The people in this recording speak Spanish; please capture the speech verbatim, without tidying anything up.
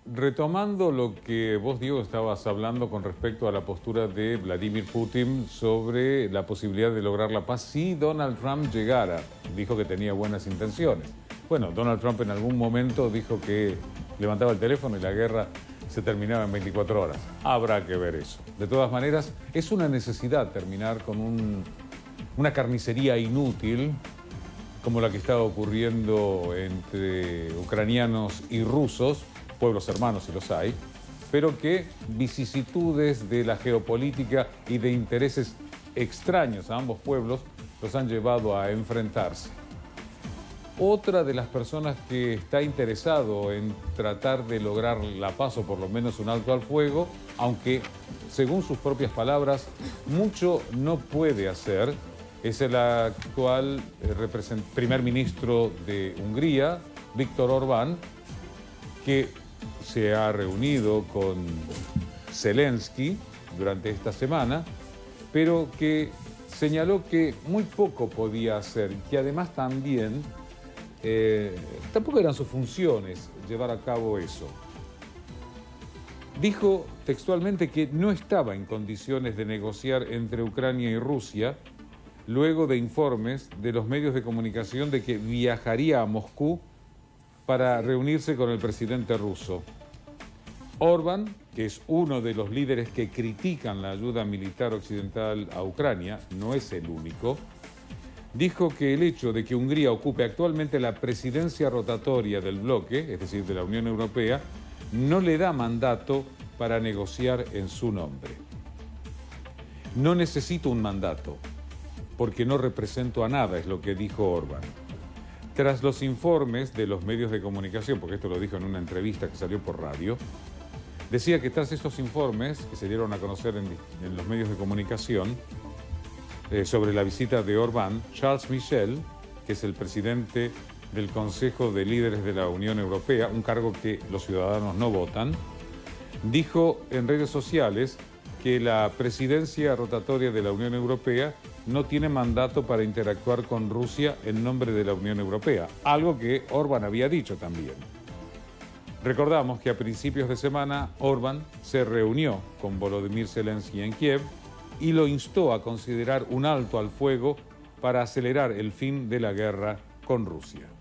Retomando lo que vos, Diego, estabas hablando con respecto a la postura de Vladimir Putin sobre la posibilidad de lograr la paz si Donald Trump llegara. Dijo que tenía buenas intenciones. Bueno, Donald Trump en algún momento dijo que levantaba el teléfono y la guerra se terminaba en veinticuatro horas. Habrá que ver eso. De todas maneras, es una necesidad terminar con un, una carnicería inútil como la que está ocurriendo entre ucranianos y rusos, pueblos hermanos si los hay, pero que vicisitudes de la geopolítica y de intereses extraños a ambos pueblos los han llevado a enfrentarse. Otra de las personas que está interesado en tratar de lograr la paz o por lo menos un alto al fuego, aunque según sus propias palabras mucho no puede hacer, es el actual eh, primer ministro de Hungría, Viktor Orbán, que se ha reunido con Zelensky durante esta semana, pero que señaló que muy poco podía hacer, que además también eh, tampoco eran sus funciones llevar a cabo eso. Dijo textualmente que no estaba en condiciones de negociar entre Ucrania y Rusia, luego de informes de los medios de comunicación de que viajaría a Moscú para reunirse con el presidente ruso. Orbán, que es uno de los líderes que critican la ayuda militar occidental a Ucrania, no es el único, dijo que el hecho de que Hungría ocupe actualmente la presidencia rotatoria del bloque, es decir, de la Unión Europea, no le da mandato para negociar en su nombre. No necesito un mandato, porque no represento a nada, es lo que dijo Orbán. Tras los informes de los medios de comunicación, porque esto lo dijo en una entrevista que salió por radio, decía que tras estos informes, que se dieron a conocer en, en los medios de comunicación, eh, sobre la visita de Orbán, Charles Michel, que es el presidente del Consejo de Líderes de la Unión Europea, un cargo que los ciudadanos no votan, dijo en redes sociales que la presidencia rotatoria de la Unión Europea no tiene mandato para interactuar con Rusia en nombre de la Unión Europea, algo que Orbán había dicho también. Recordamos que a principios de semana Orbán se reunió con Volodymyr Zelensky en Kiev y lo instó a considerar un alto al fuego para acelerar el fin de la guerra con Rusia.